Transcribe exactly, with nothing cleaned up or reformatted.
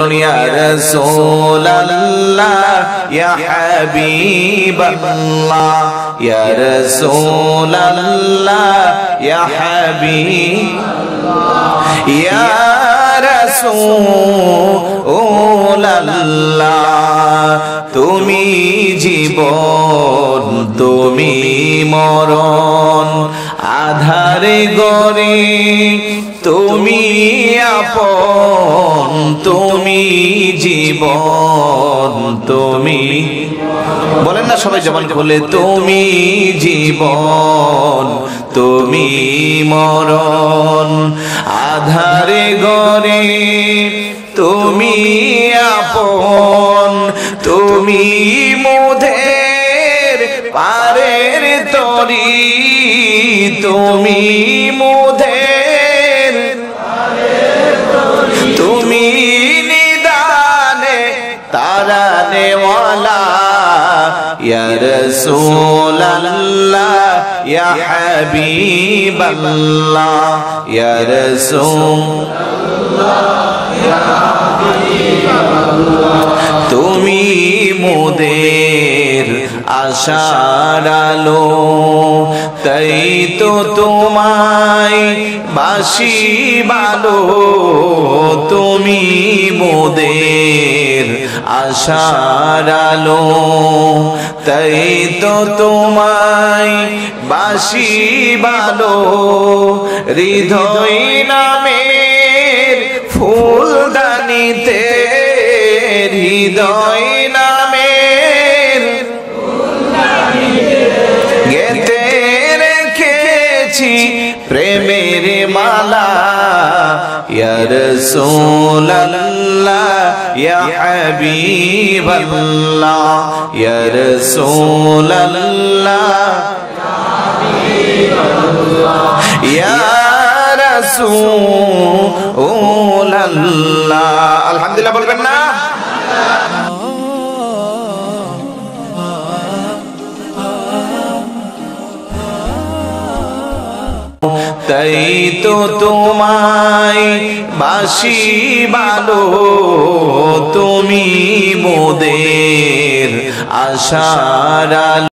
ইয়া রাসূলাল্লাহ ইয়া হাবিবাল্লাহ ইয়া রাসূলাল্লাহ ইয়া হাবিবাল্লাহ ইয়া রাসূলাল্লাহ তুমি জীবন তুমি মরণ আধারে গরে তুমি আপন তুমি জীবন তুমি বলেন না সবাই জবান খুলে তুমি জীবন তুমি মরণ আধারে গরে তুমি আপন তুমি মোদের পারের তরি তুমি মোদের তুমি নিদানে তারানেওয়ালা ইয়া রাসূলাল্লাহ ইয়া হাবিবাল্লাহ ইয়া রাসূলাল্লাহ ইয়া হাবিবাল্লাহ তুমি মোদের আশার আলো তাই তো তোমায় বাসি ভালো তুমি মোদের আশার আলো তাই তো তোমায় বাসি ভালো হৃদয় নামের ফুলদানিতে হৃদয় নামের গেতে রেখেছি প্রেমের মালা ইয়া রাসূলাল্লাহ ইয়া হাবিবাল্লাহ ইয়া রাসূলাল্লাহ ইয়া রাসূলাল্লাহ আলহামদুলিল্লাহ বলবেন না তাই তো তোমায় বাসি ভালো তুমি মোদের আশার